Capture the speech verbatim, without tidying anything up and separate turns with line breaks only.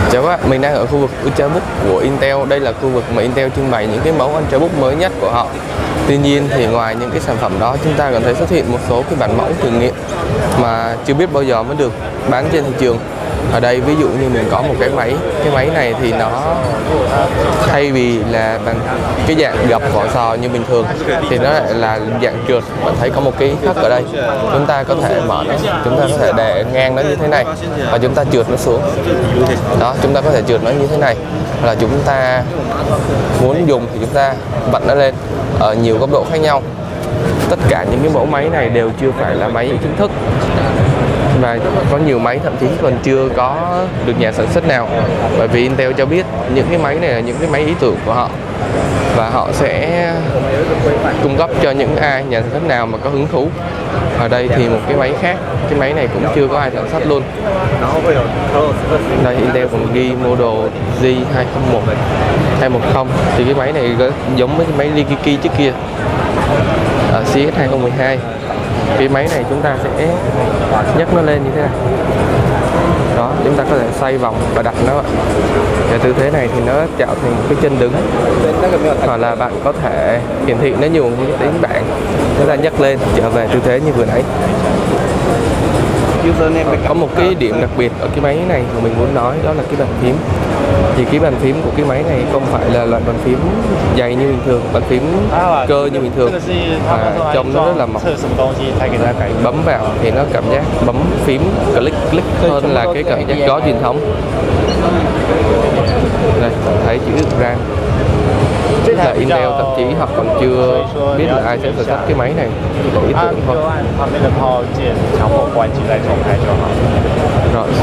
Chào các bạn, mình đang ở khu vực Ultrabook của Intel. Đây là khu vực mà Intel trưng bày những cái mẫu Ultrabook mới nhất của họ. Tuy nhiên thì ngoài những cái sản phẩm đó, chúng ta còn thấy xuất hiện một số cái bản mẫu thử nghiệm mà chưa biết bao giờ mới được bán trên thị trường. Ở đây ví dụ như mình có một cái máy, cái máy này thì nó thay vì là bằng cái dạng gập vỏ sò như bình thường thì nó lại là dạng trượt. Bạn thấy có một cái khắc ở đây, chúng ta có thể mở nó, chúng ta có thể để ngang nó như thế này và chúng ta trượt nó xuống. Đó, chúng ta có thể trượt nó như thế này, hoặc là chúng ta muốn dùng thì chúng ta vặn nó lên ở nhiều góc độ khác nhau. Tất cả những cái mẫu máy này đều chưa phải là máy chính thức, và có nhiều máy thậm chí còn chưa có được nhà sản xuất nào, bởi vì Intel cho biết những cái máy này là những cái máy ý tưởng của họ và họ sẽ cung cấp cho những ai nhà sản xuất nào mà có hứng thú. Ở đây thì một cái máy khác, cái máy này cũng chưa có ai sản xuất luôn. Đây Intel còn ghi model G hai không một hai một không, thì cái máy này giống với cái máy Likiki trước kia ở xê ét hai không một hai. Cái máy này chúng ta sẽ nhấc nó lên như thế này. Đó, chúng ta có thể xoay vòng và đặt nó. Cái tư thế này thì nó tạo thành một cái chân đứng, hoặc là bạn có thể hiển thị nó nhiều đến bạn, chúng ta nhấc lên trở về tư thế như vừa nãy. Có một cái điểm đặc biệt ở cái máy này mà mình muốn nói, đó là cái bàn phím. Thì cái bàn phím của cái máy này không phải là loại bàn phím dày như bình thường, bàn phím cơ như bình thường, mà trông nó rất là mỏng. Ra cái bấm vào thì nó cảm giác bấm phím click click hơn là cái cảm giác gõ truyền thống. Đây, thấy chữ RAM. Là Intel thậm chí họ còn chưa biết là ai sẽ sản xuất cái máy này, chỉ là ý tưởng thôi. Rồi